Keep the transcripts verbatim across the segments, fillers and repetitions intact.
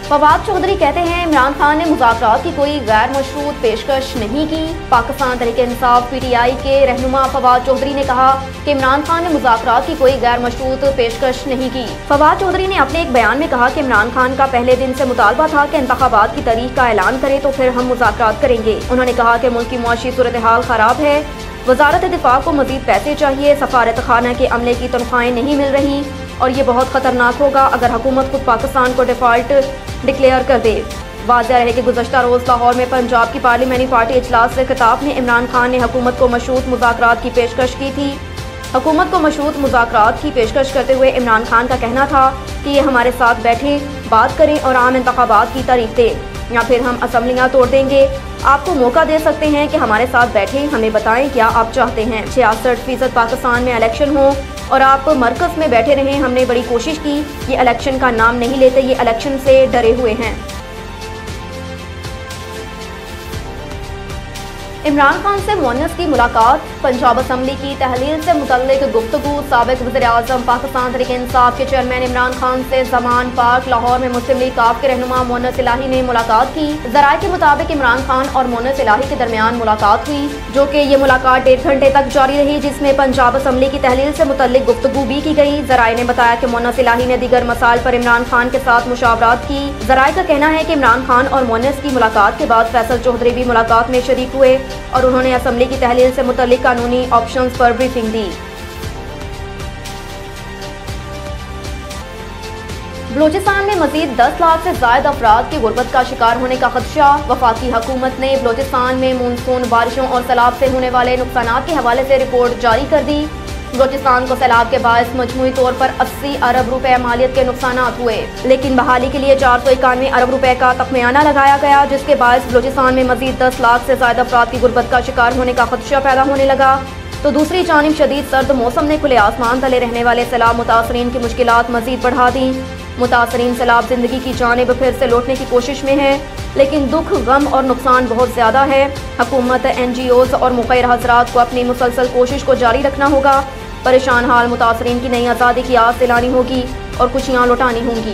फवाद चौधरी कहते हैं इमरान खान ने मुज़ाकरात की कोई गैर मशरूत पेशकश नहीं की। Pakistan Tehreek Insaf P T I के रहनुमा फवाद चौधरी ने कहा कि इमरान खान ने मुज़ाकरात की कोई गैर मशरूत पेशकश नहीं की। फवाद चौधरी ने अपने एक बयान में कहा कि इमरान खान का पहले दिन से मुतालबा था कि इंतखाबात की तारीख का ऐलान करे तो फिर हम मुज़ाकरात करेंगे। उन्होंने कहा कि मुल्क की मुआशी सूरत हाल खराब है, वजारत दिफा को मजीद पैसे चाहिए, सफारत खाना के अमले की तनख्वाहें नहीं मिल रही और ये बहुत खतरनाक होगा अगर हुकूमत खुद पाकिस्तान को डिफॉल्ट डिक्लेयर कर दे। वाज़ेह रहे कि गुज़श्ता रोज़ लाहौर में पंजाब की पार्लियामेनी पार्टी इजलास से खिताब में इमरान खान ने हुकूमत को मशरूत मुज़ाकरात की पेशकश की थी। हुकूमत को मशरूत मुज़ाकरात की पेशकश करते हुए इमरान खान का कहना था कि ये हमारे साथ बैठें, बात करें और आम इंतखाबात की तारीख दें या फिर हम असम्बलियाँ तोड़ देंगे। आपको मौका दे सकते हैं कि हमारे साथ बैठें, हमें बताएं क्या आप चाहते हैं। छियासठ फीसद पाकिस्तान में इलेक्शन हो और आप मरकज़ में बैठे रहें। हमने बड़ी कोशिश की, ये इलेक्शन का नाम नहीं लेते, ये इलेक्शन से डरे हुए हैं। इमरान खान से मुअन्नस की मुलाकात, पंजाब असम्बली की तहलील से मुतल्लिक गुफ्तगू। साबिक वज़ीर आज़म पाकिस्तान तहरीक इंसाफ के चेयरमैन इमरान खान से ज़मान पार्क लाहौर में मुस्लिम लीग काफ के रहनुमा मुअन्नस इलाही ने मुलाकात की। ज़राए के मुताबिक इमरान खान और मुअन्नस इलाही के दरमियान मुलाकात हुई, जो कि ये मुलाकात डेढ़ घंटे तक जारी रही, जिसमें पंजाब असम्बली की तहलील से मुतल्लिक गुफ्तगू भी की गई। ज़राए ने बताया कि मुअन्नस इलाही ने दीगर मसाइल पर इमरान खान के साथ मुशावरात की। ज़राए का कहना है कि इमरान खान और मुअन्नस की मुलाकात के बाद फैसल चौधरी भी मुलाकात में शरीक हुए और उन्होंने असम्बली की तहलील से मुतल्लिक कानूनी ऑप्शंस पर ब्रीफिंग दी। बलोचिस्तान में मजीद दस लाख से जायद अफराद के गुर्बत का शिकार होने का खदशा। वफाकी हुकूमत ने बलोचिस्तान में मानसून बारिशों और सैलाब से होने वाले नुकसानात के हवाले से रिपोर्ट जारी कर दी। बलोचिस्तान को सैलाब के बायस मजमूई तौर पर अस्सी अरब रुपए मालियत के नुकसानात हुए, लेकिन बहाली के लिए चार सौ इक्यानवे अरब रुपए का तखमियाना लगाया गया, जिसके बायस बलोचिस्तान में मजीद दस लाख से ज्यादा अफराद की गुर्बत का शिकार होने का खदशा पैदा होने लगा। तो दूसरी जानिब शदीद सर्द मौसम ने खुले आसमान तले रहने वाले सैलाब मुतासरीन की मुश्किलात मजीद बढ़ा दी। मुतासरीन सैलाब जिंदगी की जानिब फिर से लौटने की कोशिश में है, लेकिन दुख, गम और नुकसान बहुत ज्यादा है। हुकूमत, एन जी ओज़ और मुखैर हज़रात को अपनी मुसलसल कोशिश को जारी रखना होगा। परेशान हाल मुतासरीन की नई आज़ादी की आस दिलानी होगी और खुशियां लौटानी होंगी।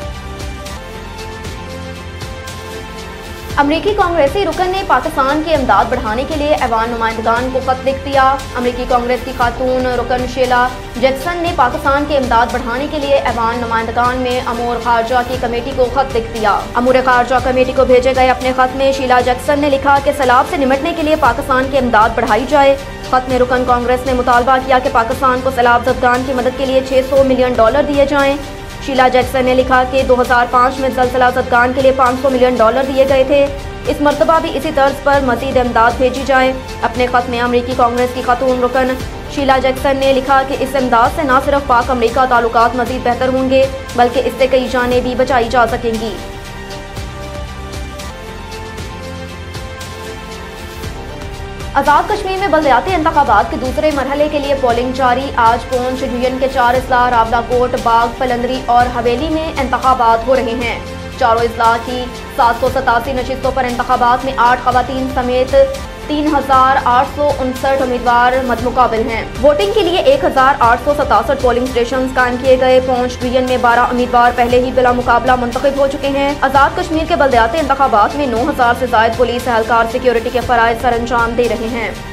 अमरीकी कांग्रेसी रुकन ने पाकिस्तान की इमदाद बढ़ाने के लिए ऐवान नुमाइंदगान को खत लिख दिया। अमरीकी कांग्रेस की खातून रुकन शीला जैक्सन ने पाकिस्तान की इमदाद बढ़ाने के लिए ऐवान नुमाइंदगान में अमूर खारजा की कमेटी को खत लिख दिया। अमूर खारजा कमेटी को भेजे गए अपने खत में शीला जैक्सन ने लिखा कि सैलाब से निमटने के लिए पाकिस्तान की इमदाद बढ़ाई जाए। खत में रुकन कांग्रेस ने मुतालबा किया कि पाकिस्तान को सैलाब ज़दगान की मदद के लिए छह सौ मिलियन डॉलर दिए जाएं। शीला जैक्सन ने लिखा कि दो हज़ार पाँच में ज़लज़ला ज़दगान के लिए पाँच सौ मिलियन डॉलर दिए गए थे, इस मरतबा भी इसी तर्ज पर मज़ीद इमदाद भेजी जाए। अपने खत में अमरीकी कांग्रेस की खातून रुकन शीला जैक्सन ने लिखा कि इस इमदाद से न सिर्फ पाक अमरीका ताल्लुकात मज़ीद बेहतर होंगे, बल्कि इससे कई जानें भी बचाई जा सकेंगी। आज़ाद कश्मीर में बलदियाती इंतखाबात के दूसरे मरहले के लिए पोलिंग जारी। आज पुंछ डिवीजन के चार अजला रावलाकोट, बाग, पलंदरी और हवेली में इंतखाबात हो रहे हैं। चारों अजला की सात सौ सतासी नशिस्तों पर इंतखाबात में आठ खवातीन समेत तीन हजार आठ सौ उनसठ उम्मीदवार मदमुकाबिल हैं। वोटिंग के लिए एक हजार आठ सौ सतासठ पोलिंग स्टेशन कायम किए गए। पुंछ डिवीजन में बारह उम्मीदवार पहले ही बिला मुकाबला मुंतखब हो चुके हैं। आज़ाद कश्मीर के बलदियाती इंतखाबात में नौ हजार से ज्यादा पुलिस एहलकार सिक्योरिटी के फराइज सर अंजाम दे रहे हैं।